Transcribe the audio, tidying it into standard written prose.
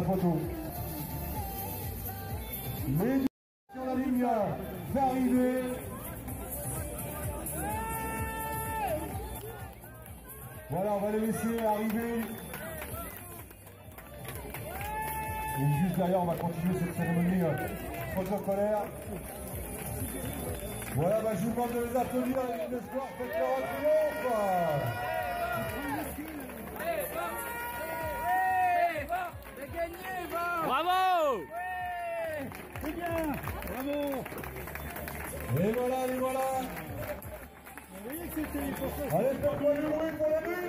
photo. Les sur la ligne d'arrivée. Voilà, on va les laisser arriver. Et juste derrière, on va continuer cette cérémonie protocolaire. Voilà, bah, je vous demande de les applaudir avec l'espoir, faites-leur un triomphe. T'as gagné, va. Bravo. C'est bien. Bravo. Et voilà, et voilà. Vous voyez que c'était pour ça. Allez, faites-moi du bruit pour la nuit.